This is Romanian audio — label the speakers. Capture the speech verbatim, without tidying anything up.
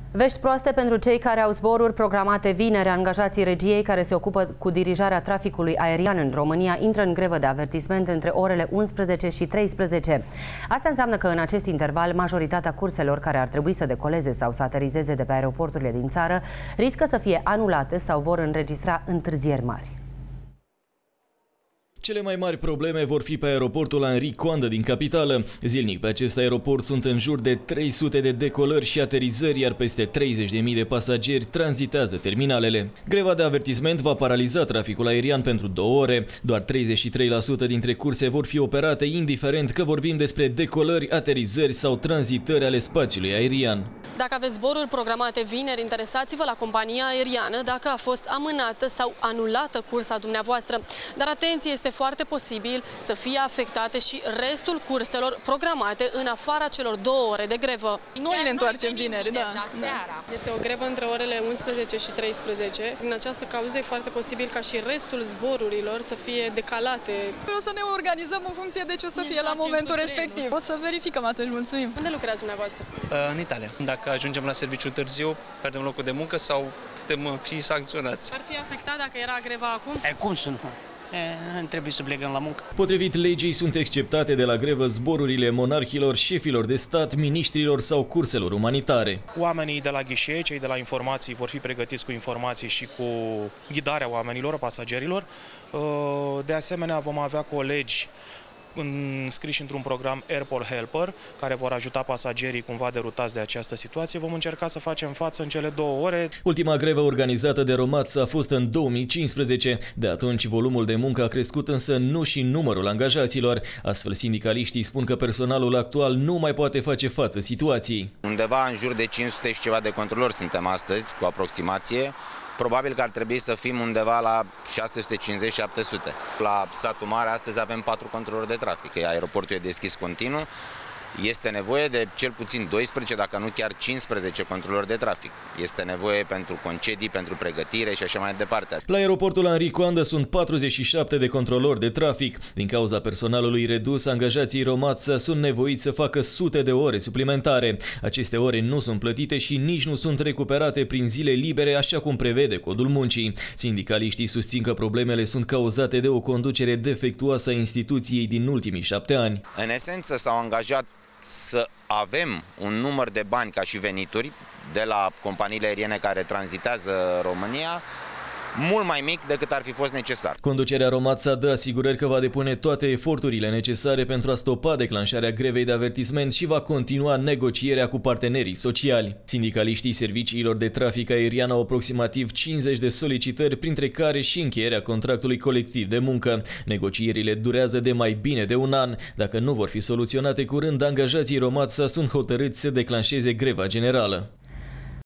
Speaker 1: Vești proaste pentru cei care au zboruri programate vineri. Angajații regiei care se ocupă cu dirijarea traficului aerian în România intră în grevă de avertisment între orele unsprezece și treisprezece. Asta înseamnă că în acest interval majoritatea curselor care ar trebui să decoleze sau să aterizeze de pe aeroporturile din țară riscă să fie anulate sau vor înregistra întârzieri mari.
Speaker 2: Cele mai mari probleme vor fi pe aeroportul Henri Coandă din capitală. Zilnic pe acest aeroport sunt în jur de trei sute de decolări și aterizări, iar peste treizeci de mii de pasageri tranzitează terminalele. Greva de avertisment va paraliza traficul aerian pentru două ore. Doar treizeci și trei la sută dintre curse vor fi operate, indiferent că vorbim despre decolări, aterizări sau tranzitări ale spațiului aerian.
Speaker 3: Dacă aveți zboruri programate vineri, interesați-vă la compania aeriană dacă a fost amânată sau anulată cursa dumneavoastră. Dar atenție, este foarte posibil să fie afectate și restul curselor programate în afara celor două ore de grevă.
Speaker 4: Noi ne întoarcem vineri, da.
Speaker 3: Seara. Este o grevă între orele unsprezece și treisprezece. În această cauză e foarte posibil ca și restul zborurilor să fie decalate.
Speaker 4: O să ne organizăm în funcție de ce o să fie la momentul respectiv. O să verificăm atunci, mulțumim.
Speaker 3: Unde lucrați dumneavoastră?
Speaker 5: În Italia. Dacă ajungem la serviciu târziu, pierdem locul de muncă sau putem fi sancționați.
Speaker 3: Ar fi afectat dacă era greva acum?
Speaker 6: E, cum să nu? E, trebuie să plecăm la muncă.
Speaker 2: Potrivit legii, sunt exceptate de la grevă zborurile monarhilor, șefilor de stat, miniștrilor sau curselor umanitare.
Speaker 7: Oamenii de la ghișee, cei de la informații, vor fi pregătiți cu informații și cu ghidarea oamenilor, pasagerilor. De asemenea, vom avea colegi înscriși într-un program Airport Helper, care vor ajuta pasagerii cumva derutați de această situație. Vom încerca să facem față în cele două ore.
Speaker 2: Ultima grevă organizată de Romața a fost în două mii cincisprezece. De atunci, volumul de muncă a crescut, însă nu și numărul angajaților. Astfel, sindicaliștii spun că personalul actual nu mai poate face față situației.
Speaker 8: Undeva în jur de cinci sute și ceva de controlori suntem astăzi, cu aproximație. Probabil că ar trebui să fim undeva la șase sute cincizeci - șapte sute. La satul mare astăzi avem patru controlori de trafic. Aeroportul e deschis continuu. Este nevoie de cel puțin doisprezece, dacă nu chiar cincisprezece controlori de trafic. Este nevoie pentru concedii, pentru pregătire și așa mai departe.
Speaker 2: La aeroportul Henri Coandă sunt patruzeci și șapte de controlori de trafic. Din cauza personalului redus, angajații Romața sunt nevoiți să facă sute de ore suplimentare. Aceste ore nu sunt plătite și nici nu sunt recuperate prin zile libere, așa cum prevede codul muncii. Sindicaliștii susțin că problemele sunt cauzate de o conducere defectuoasă a instituției din ultimii șapte ani.
Speaker 8: În esență s-au angajat să avem un număr de bani ca și venituri de la companiile aeriene care tranzitează România mult mai mic decât ar fi fost necesar.
Speaker 2: Conducerea Romața dă asigurări că va depune toate eforturile necesare pentru a stopa declanșarea grevei de avertisment și va continua negocierea cu partenerii sociali. Sindicaliștii serviciilor de trafic aerian au aproximativ cincizeci de solicitări, printre care și încheierea contractului colectiv de muncă. Negocierile durează de mai bine de un an. Dacă nu vor fi soluționate curând, angajații Romața sunt hotărâți să declanșeze greva generală.